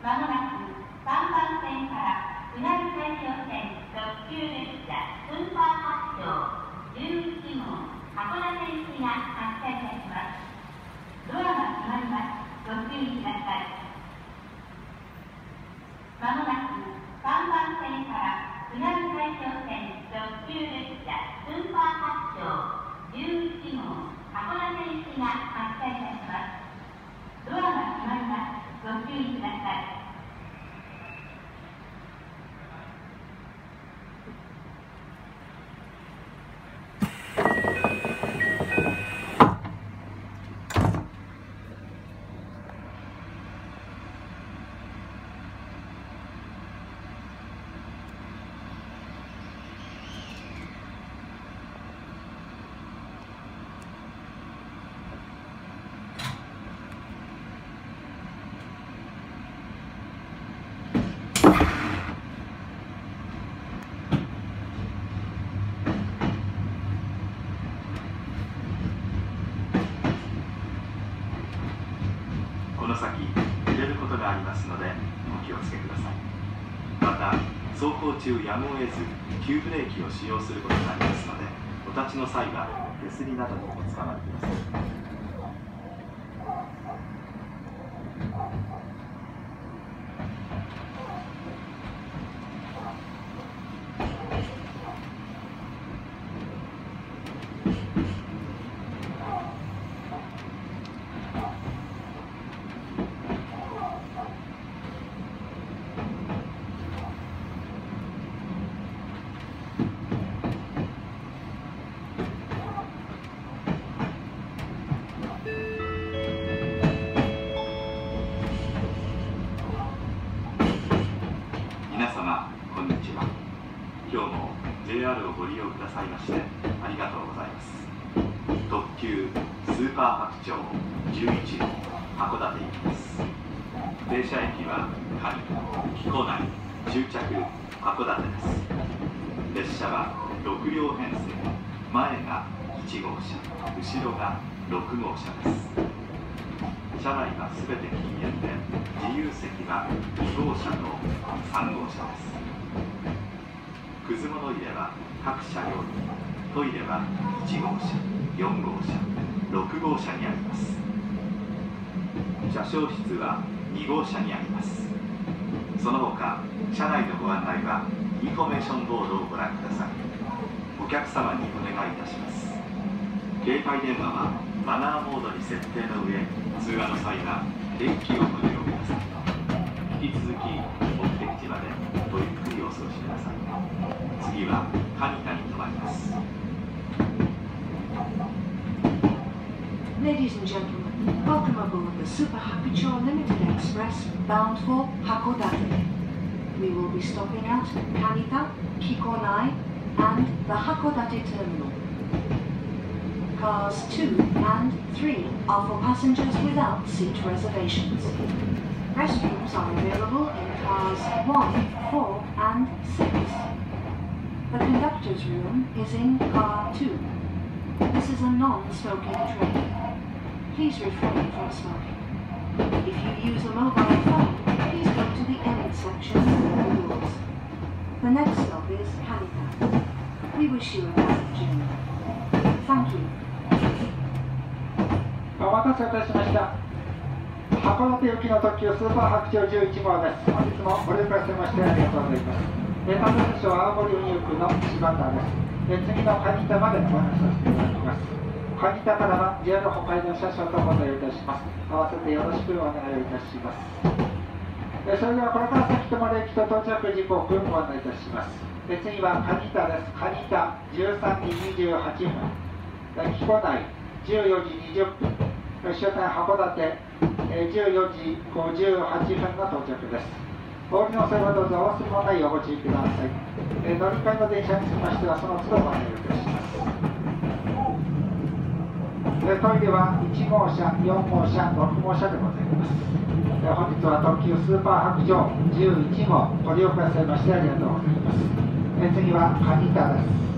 まもなく3番線からうなぎ海峡線特急列車スーパー8号11号函館行きが発車いたします。ドアが閉まります。ご注意ください。まもなく3番線からうなぎ海峡線特急列車スーパー8号11号函館行きが発車いたします。ドアが閉まります。ご注意ください。 この先揺れることがありますのでお気をつけください。また走行中やむを得ず急ブレーキを使用することがありますので、お立ちの際は手すりなどにおつかまりください。皆様こんにちは。今日も JR をご利用くださいましてありがとうございます。特急スーパー白鳥11号函館行きです。停車駅は上木古内終着函館です。列車は6両編成、前が1号車、後ろが6号車です。車内はすべて禁煙で、自由席は2号車と3号車です。くず物入れは各車両に、トイレは1号車、4号車、6号車にあります。車掌室は2号車にあります。その他、車内のご案内はインフォメーションボードをご覧ください。お客様にお願いいたします。携帯電話はマナーモードに設定の上、通話の際は電気をご利用ください。引き続き目的地までごゆっくりお過ごしください。次は蟹田に停まります。 Ladies and gentlemen, welcome aboard the Super Hakucho Limited Express bound for Hakodate. We will be stopping at Kanita, Kikonai, and the Hakodate terminal. Cars 2 and 3 are for passengers without seat reservations. Restrooms are available in cars 1, 4 and 6. The conductor's room is in car 2. This is a non-smoking train. Please refrain from smoking. If you use a mobile phone, please go to the end section of the doors. The next stop is Kanita. We wish you a pleasant journey. Thank you. お待たせいたしました。函館行きの特急スーパー白鳥11号です。本日もご利用くださいましてありがとうございます。担当車は青森運輸区の柴田です。次の蟹田までご案内させていただきます。蟹田からは JR 北海道車掌とご対応いたします。合わせてよろしくお願いいたします。それではこれから先泊駅と到着時刻をご案内いたします。次は蟹田です。蟹田13時28分、木古内14時20分、終点函館14時58分の到着です。お降りの際はどうぞお忘れ物ないようご注意ください。乗り換えの電車につきましてはその都度ご案内いたします。トイレは1号車、4号車、6号車でございます。本日は特急スーパー白鳥11号ご利用くださいましてありがとうございます。次は蟹田です。